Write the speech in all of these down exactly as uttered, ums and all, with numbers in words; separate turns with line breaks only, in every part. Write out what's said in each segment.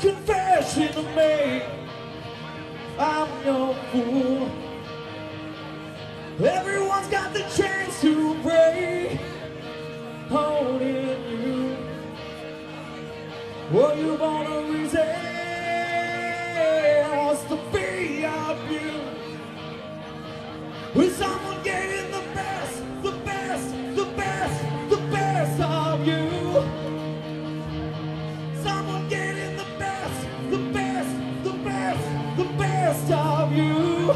confession to make. I'm your fool. Everyone's got the chance to break. Holding you. Well, you want a reason to be of you. With someone getting the best, the best, the best, the best of you. Someone getting the best, the best, the best, the best of you.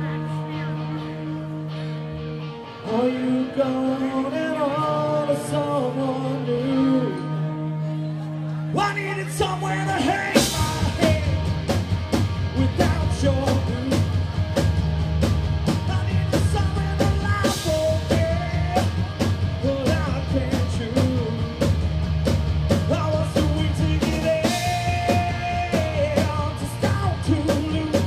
Are you gone and on to someone new? I needed somewhere to hang my head without your view. I needed somewhere to lie for me, but I can't choose. I was too weak to get in, just down to lose.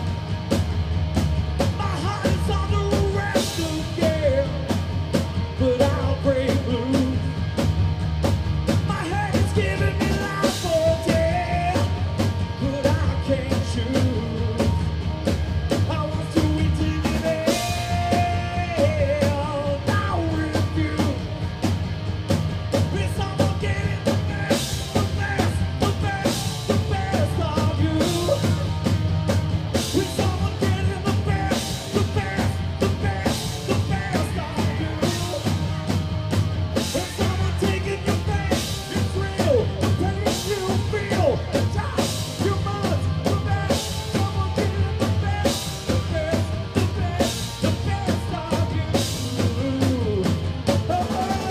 My heart is under arrest again, but I'll break loose. My head is giving me life for death, but I can't choose. I was too weak to give in, now with you. Is someone getting the best, the best, the best, the best of you? Is someone getting the best, the best, the best, the best of you? Is someone taking your pain? It's real, the pain you feel, the time you must prevent. Someone getting the best, the best, the best, the best of you. Oh.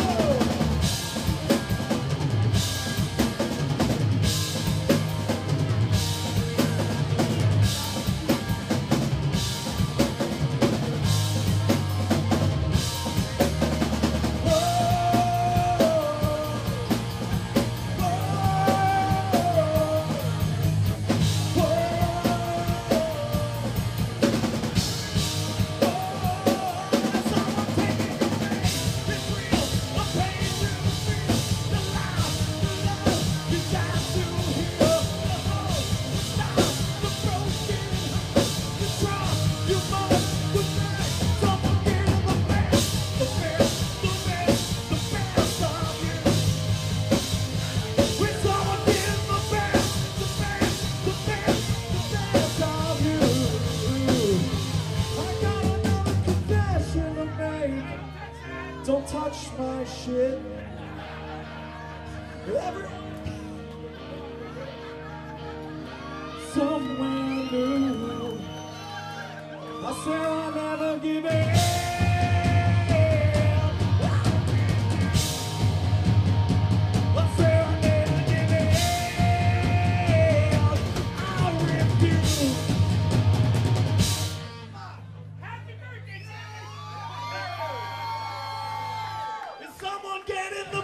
Don't touch my shit. Everyone, somewhere new. I swear I'll never give in. I swear I'll never give in. I'll refuse. Happy birthday, Sammy! Is someone getting the